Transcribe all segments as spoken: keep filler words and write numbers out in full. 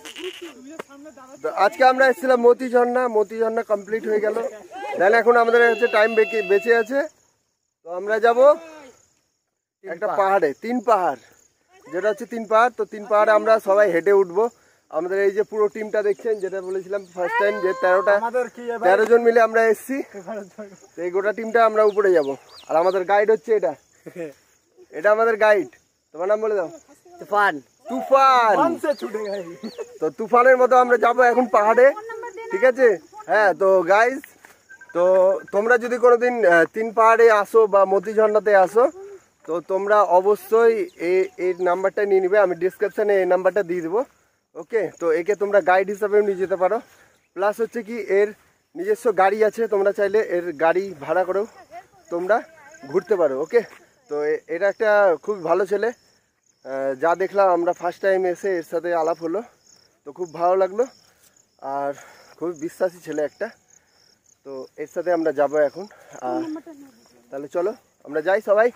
আজকে আমরা এসেছিলাম মতি ঝর্ণা, মতি ঝর্ণা কমপ্লিট হয়ে গেল। দেন এখন আমাদের হচ্ছে টাইম বেঁচে আছে, তো আমরা যাব একটা পাহাড়ে, তিন পাহাড়, যেটা হচ্ছে তিন পাহাড়। তো তিন পাহাড়ে আমরা সবাই হেঁটে উঠবো। আমাদের এই যে পুরো টিমটা দেখছেন, যেটা বলেছিলাম ফার্স্ট টাইম যে তেরোটা তেরো জন মিলে আমরা এসছি, এই গোটা টিমটা আমরা উপরে যাব। আর আমাদের গাইড হচ্ছে এটা, এটা আমাদের গাইড। তোমার নাম বলে দাও। তুফান। তুফান। তো তুফানের মতো আমরা যাবো এখন পাহাড়ে, ঠিক আছে? হ্যাঁ, তো গাইজ, তো তোমরা যদি কোনোদিন তিন পাহাড়ে আসো বা মতি ঝর্ণাতে আসো, তো তোমরা অবশ্যই এই এই নাম্বারটা নিয়ে নিবে। আমি ডিসক্রিপশানে এই নাম্বারটা দিয়ে দেবো, ওকে? তো একে তোমরা গাইড হিসাবেও নিয়ে যেতে পারো। প্লাস হচ্ছে কি এর নিজস্ব গাড়ি আছে, তোমরা চাইলে এর গাড়ি ভাড়া করেও তোমরা ঘুরতে পারো, ওকে? তো এটা একটা খুব ভালো ছেলে, যা দেখলাম আমরা ফার্স্ট টাইম এসে এর সাথে আলাপ হলো, তো খুব ভালো লাগলো। আর খুব বিশ্বাসী ছেলে একটা, তো এর সাথে আমরা যাবো এখন। আর তাহলে চলো আমরা যাই সবাই।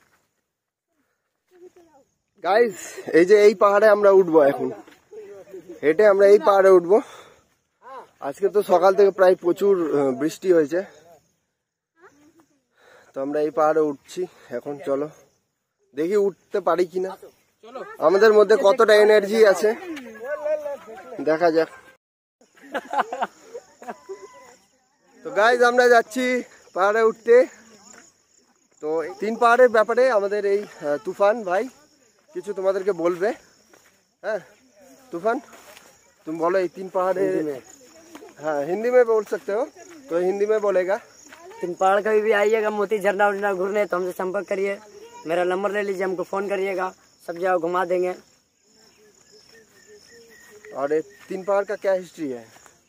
গাইস, এই যে এই পাহাড়ে আমরা উঠবো এখন, হেঁটে আমরা এই পাহাড়ে উঠবো। আজকে তো সকাল থেকে প্রায় প্রচুর বৃষ্টি হয়েছে, তো আমরা এই পাহাড়ে উঠছি এখন। চলো দেখি উঠতে পারি কিনা, আমাদের মধ্যে কতটা এনার্জি আছে দেখা যাক। তো গাইজ আমরা যাচ্ছি পাহাড়ে উঠতে। তো তিন পাহাড়ের ব্যাপারে আমাদের এই তুফান ভাই কিছু তোমাদেরকে বলবে। হ্যাঁ तूफान, तुम बोलो ये तीन पहाड़ है। हाँ हिंदी में बोल सकते हो, तो हिंदी में बोलेगा। तीन पहाड़ कभी भी आइएगा मोती झरना उरना घूरने तो हमसे संपर्क करिए, मेरा नंबर ले लीजिए, हमको फोन करिएगा, सब जगह घुमा देंगे। और ये तीन पहाड़ का क्या हिस्ट्री है?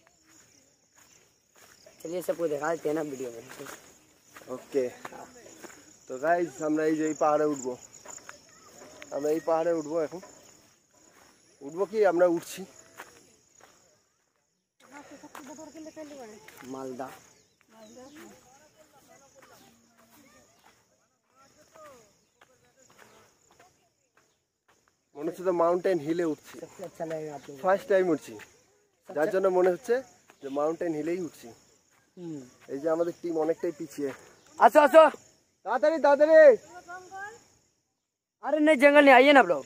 चलिए सबको दिखा देते हैं ना वीडियो में। ओके, तो गाइस আমরা এই যে এই পাহাড়ে উঠবো, আমরা এই পাহাড়ে উঠবো এখন। উঠবো কি আমরা উঠছি। मालदा মনে হচ্ছে তো মাউন্টেন হিলে উঠছি, अच्छा लगेगा आपको। ফার্স্ট টাইম উঠছি, যার জন্য মনে হচ্ছে যে মাউন্টেন হিলেই উঠছি। এই যে আমাদের টিম অনেকটাই পিছিয়ে। আসো আসো তাড়াতাড়ি তাড়াতাড়ি। अरे नहीं जंगल नहीं, आइए ना आप लोग।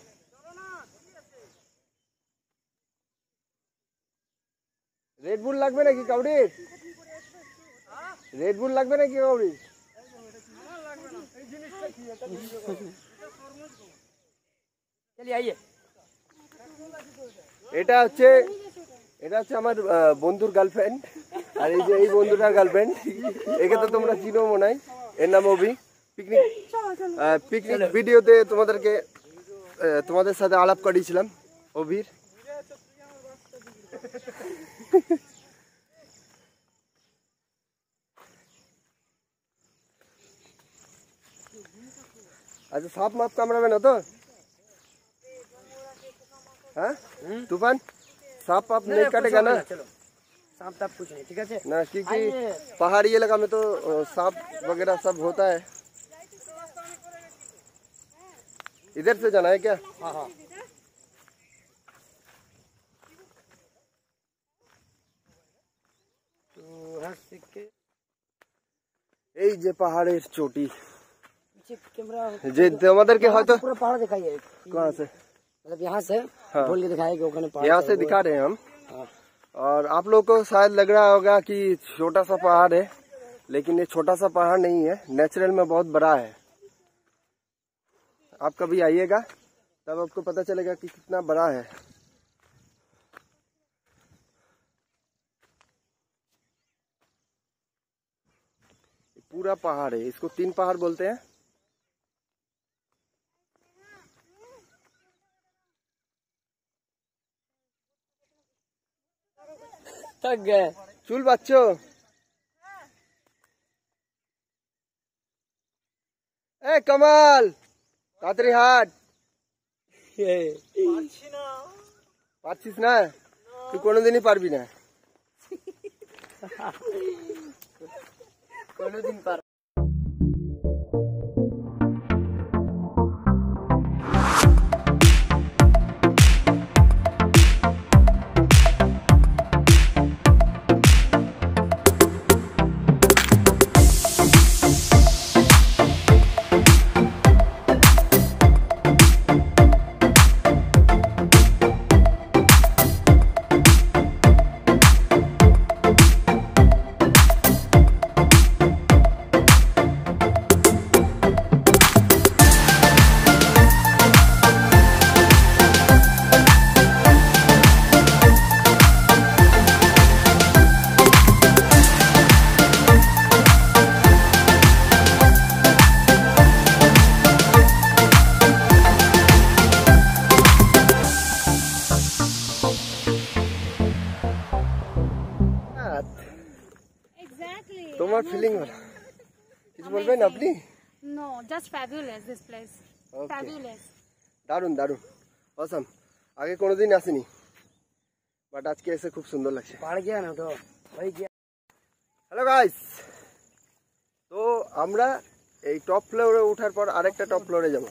রেড বুল লাগবে নাকি কাউরি? রেড বুল লাগবে নাকি কাউরি? चलिए आइए। এটা হচ্ছে এটা হচ্ছে আমার বন্ধুর গার্লফ্রেন্ড, আর এই যে এই বন্ধুটার গার্লফ্রেন্ড, একে তো তোমরা চিনো মনে হয়, এর নাম অভি। পিকনিক পিকনিক ভিডিওতে তোমাদেরকে তোমাদের সাথে আলাপ করিয়েছিলাম অভির। अच्छा सांप माप कामराবে না তো? हाँ तूफान, सांप पाप नहीं काटेगा ना? चलो सांप ताप कुछ नहीं, ठीक है ना, क्योंकि पहाड़ी इलाका में तो सांप वगैरह सब होता है। इधर से जाना है क्या? हाँ हाँ। এই যে পাহাড়ের চটি, कैमरा যে তোমাদেরকে হয়তো पूरा पहाड़ दिखाइए। कहाँ से? मतलब यहाँ से बोल के दिखाएगा ओखाने पहाड़। यहाँ से दिखा रहे हैं हम, और आप लोगों को शायद लग रहा होगा कि छोटा सा पहाड़ है, लेकिन ये छोटा सा पहाड़ नहीं है, नेचुरल में बहुत बड़ा है। आप कभी आइएगा तब आपको पता चलेगा कि कितना बड़ा है। पूरा पहाड़ है, इसको तीन पहाड़ बोलते हैं। थक गए चुल बच्चों, ए कमाल तातरी हाट পারছিস না তুই কোনোদিনই পারবি না। कोनोदिन पार। তোমার ফিলিং বলো, কিছু বলবেন আপনি? No, just fabulous this place. Okay. Fabulous. দারুন দারুন, অসাম। আগে কোনোদিন আসিনি, বাট আজকে এসে খুব সুন্দর লাগছে। पहाड़ गया ना तो वही गया। হ্যালো গাইস, তো আমরা এই টপ ফ্লোরে ওঠার পর আরেকটা টপ ফ্লোরে যাব।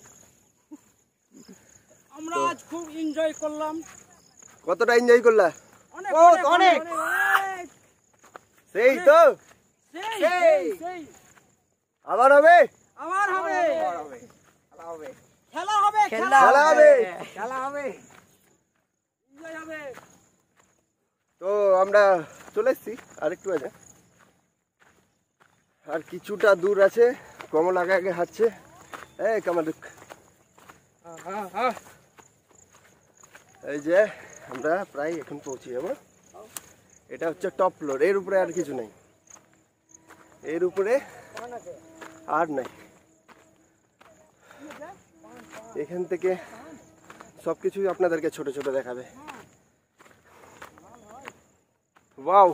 আমরা আজ খুব এনজয় করলাম। কতটা এনজয় করলা? অনেক অনেক। সেই তো, সেই সেই আবার হবে, আমার হবে খেলা হবে খেলা খেলা হবে, খেলা হবে। এনজয় হবে। তো আমরা চলে এসছি আরেকটু আছে, আর কিছুটা দূর আছে। কমল আগে আগে হাঁটছে। এই কামালুক, হ্যাঁ হ্যাঁ এই যে আমরা প্রায় এখন পৌঁছে যাবো। এটা হচ্ছে টপ ফ্লোর, এর উপরে আর কিছু নেই, এর উপরে আর নাই। এখান থেকে সবকিছুই আপনাদেরকে ছোট ছোট দেখাবে। ওয়াও,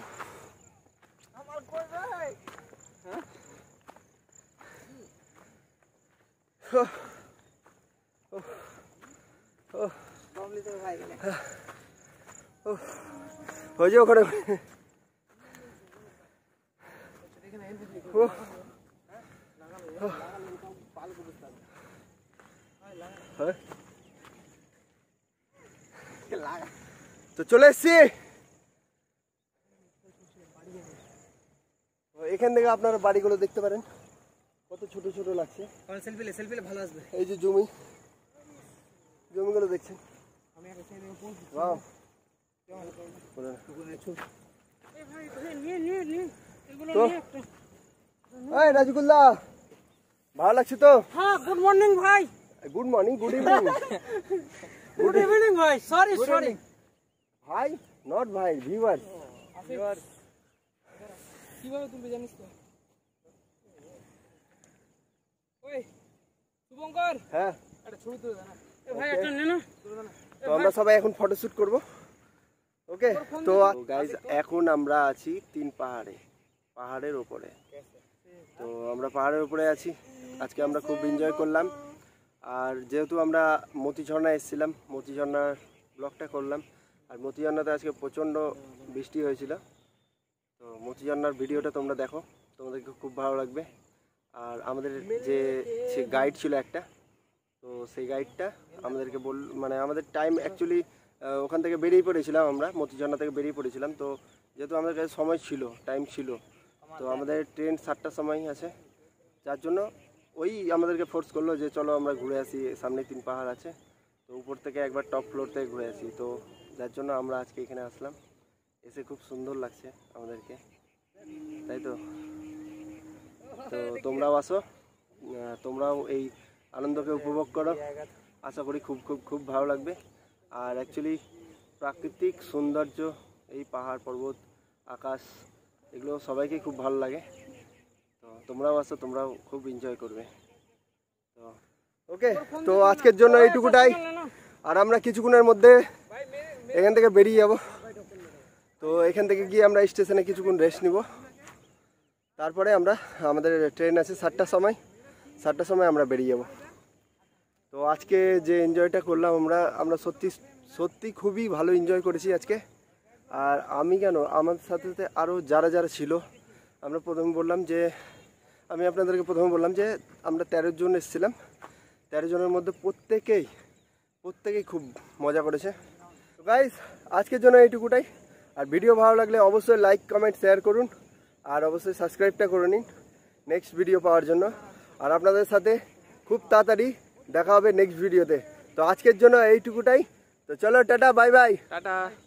ওই যে ওখানে তো চলে এসছি। এখান থেকে আপনারা বাড়িগুলো দেখতে পারেন, কত ছোট ছোট লাগছে। সেলফি লে সেলফি লে ভালো আসবে। এই যে জমি, জমিগুলো দেখছেন। ওয়াও, তো এই রাজগুল্লা, ভালো লাগছে তো? হ্যাঁ, গুড মর্নিং ভাই। Good morning, good evening, good evening ভাই। সরি সরি ভাই, নট ভাই, ভিউয়ার। কিভাবে তুলবে জানিস তো? ওই শুভঙ্কর, হ্যাঁ, একটা ছবি তুলে দে না। এ ভাই একটা নে না। তো আমরা সবাই এখন ফটোশুট করব। ওকে, তো গাইজ এখন আমরা আছি তিন পাহাড়ে, পাহাড়ের উপরে। তো আমরা পাহাড়ের উপরে আছি, আজকে আমরা খুব এনজয় করলাম। আর যেহেতু আমরা মতি ঝর্ণা এসেছিলাম, মতি ঝর্ণার ব্লগটা করলাম। আর মতি ঝর্ণাতে আজকে প্রচণ্ড বৃষ্টি হয়েছিল। তো মতি ঝর্ণার ভিডিওটা তোমরা দেখো, তোমাদেরকে খুব ভালো লাগবে। আর আমাদের যে সে গাইড ছিল একটা, তো সেই গাইডটা আমাদেরকে বল মানে আমাদের টাইম অ্যাকচুয়ালি ওখান থেকে বেরিয়ে পড়েছিলাম, আমরা মতিঝর্ণা থেকে বেরিয়ে পড়েছিলাম। তো যেহেতু আমাদের কাছে সময় ছিল, টাইম ছিল, তো আমাদের ট্রেন সাতটার সময় আছে, যার জন্য ওই আমাদেরকে ফোর্স করলো যে চলো আমরা ঘুরে আসি, সামনে তিন পাহাড় আছে, তো উপর থেকে একবার টপ ফ্লোর থেকে ঘুরে আসি। তো যার জন্য আমরা আজকে এখানে আসলাম, এসে খুব সুন্দর লাগছে আমাদেরকে, তাই তো। তো তোমরাও আসো, তোমরাও এই আনন্দকে উপভোগ করো, আশা করি খুব খুব খুব ভালো লাগবে। আর অ্যাকচুয়ালি প্রাকৃতিক সৌন্দর্য, এই পাহাড় পর্বত আকাশ, এগুলো সবাইকে খুব ভালো লাগে। তো তোমরাও আসো, তোমরাও খুব এনজয় করবে। তো ওকে, তো আজকের জন্য এইটুকুটাই। আর আমরা কিছুক্ষণের মধ্যে এখান থেকে বেরিয়ে যাব। তো এখান থেকে গিয়ে আমরা স্টেশনে কিছুক্ষণ রেস্ট নিব, তারপরে আমরা আমাদের ট্রেন আছে সাতটার সময়, সাতটার সময় আমরা বেরিয়ে যাব। তো আজকে যে এনজয়টা করলাম আমরা আমরা সত্যি সত্যি খুবই ভালো এনজয় করেছি আজকে। আর আমি কেন, আমার সাথে সাথে আরও যারা যারা ছিল, আমরা প্রথমে বললাম যে আমি আপনাদেরকে প্রথমে বললাম যে আমরা তেরো জন এসেছিলাম, তেরো জনের মধ্যে প্রত্যেকেই প্রত্যেকেই খুব মজা করেছে। তো গাইস, আজকের জন্য এইটুকুটাই। আর ভিডিও ভালো লাগলে অবশ্যই লাইক কমেন্ট শেয়ার করুন, আর অবশ্যই সাবস্ক্রাইবটা করে নিন নেক্সট ভিডিও পাওয়ার জন্য। আর আপনাদের সাথে খুব তাড়াতাড়ি দেখা হবে নেক্সট ভিডিওতে। তো আজকের জন্য এইটুকুটাই। তো চলো, টাটা, বাই বাই। টাটা।